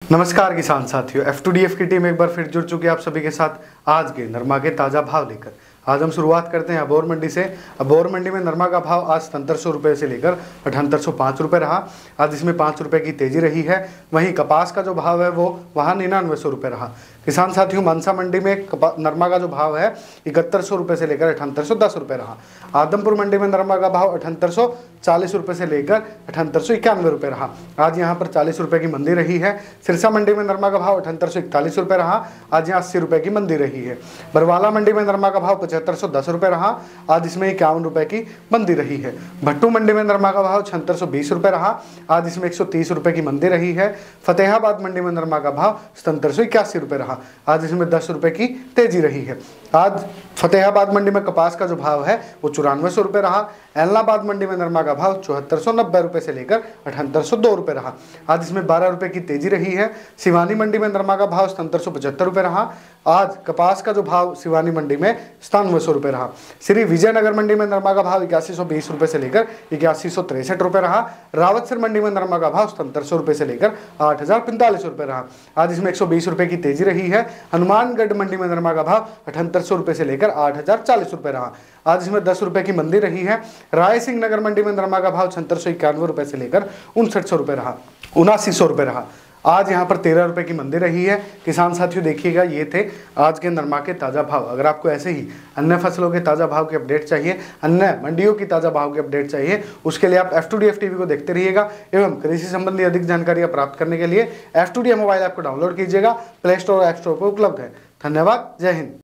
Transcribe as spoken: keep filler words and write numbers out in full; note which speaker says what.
Speaker 1: नमस्कार किसान साथियों, एफ टू डी एफ की टीम एक बार फिर जुड़ चुकी है आप सभी के साथ आज के नरमा के ताज़ा भाव लेकर। आज हम शुरुआत करते हैं अबोहर मंडी से। अबोहर मंडी में नरमा का भाव आज सतहत्तर सौ रुपये से लेकर अठहत्तर सौ पाँच रुपये रहा। आज इसमें पाँच रुपये की तेजी रही है। वहीं कपास का जो भाव है वो वहाँ निन्यानवे सौ रुपये रहा। किसान साथियों, मनसा मंडी में नरमा का जो भाव है इकहत्तर सौ रुपये से लेकर अठहत्तर सौ दस रुपये रहा। आदमपुर मंडी में नरमा का भाव अठहत्तर सौ चालीस रुपये से लेकर अठहत्तर सौ इक्यानवे रुपये रहा। आज यहाँ पर चालीस रुपये की मंदी रही है। सिरसा मंडी में नरमा का भाव अठहत्तर सौ इकतालीस रुपये रहा। आज यहाँ अस्सी रुपये की मंदी रही है। बरवाला मंडी में नरमा का भाव पचहत्तर सौ दस रुपये रहा। आज इसमें इक्यावन रुपये की मंदी रही है। भट्टू मंडी में नरमा का भाव छिहत्तर सौ बीस रुपये रहा। आज इसमें एक सौ तीस रुपये की मंदी रही है। फतेहाबाद मंडी में नरमा का भाव सतहत्तर सौ इक्यासी रुपये रहा। आज इसमें दस रुपये की तेजी रही है। आज फतेहाबाद मंडी में कपास का जो भाव है वो चौरानवे सौ रुपये रहा। एलनाबाद मंडी में नरमा का भाव चौहत्तर सौ नब्बे रुपये से लेकर अठहत्तर सौ दो रुपये रहा। आज इसमें बारह रुपये की तेजी रही है। सिवानी मंडी में नरमा का भाव सतहत्तर सौ पचहत्तर रुपये रहा। आज कपास का जो भाव सिवानी मंडी में सतानवे सौ रुपये रहा। श्री विजयनगर मंडी में नरमा का भाव इक्यासी सौ बीस रुपये से लेकर इक्यासी सौ तिरसठ रुपये रहा। रावतसर मंडी में नरमा का भाव सतहत्तर सौ रुपये से लेकर आठ हजार पैंतालीस रुपये रहा। आज इसमें एक सौ बीस रुपये की तेजी रही है। हनुमानगढ़ मंडी में नरमा का भाव अठहत्तर सौ रुपये से लेकर आठ हजार चालीस रुपये रहा। आज इसमें दस रुपये की मंदी रही है। राय सिंह नगर मंडी में नरमा का भाव छहत्तर सौ इक्यानवे रुपये से लेकर उनसठ सौ रुपये रहा उनासी सौ रुपये रहा। आज यहाँ पर तेरह रुपये की मंदी रही है। किसान साथियों, देखिएगा ये थे आज के नरमा के ताज़ा भाव। अगर आपको ऐसे ही अन्य फसलों के ताज़ा भाव के अपडेट चाहिए, अन्य मंडियों की ताज़ा भाव के अपडेट चाहिए, उसके लिए आप F two D F TV को देखते रहिएगा। एवं कृषि संबंधी अधिक जानकारियाँ प्राप्त करने के लिए F two D F mobile app को डाउनलोड कीजिएगा। प्ले स्टोर और ऐप स्टोर पर उपलब्ध है। धन्यवाद। जय हिंद।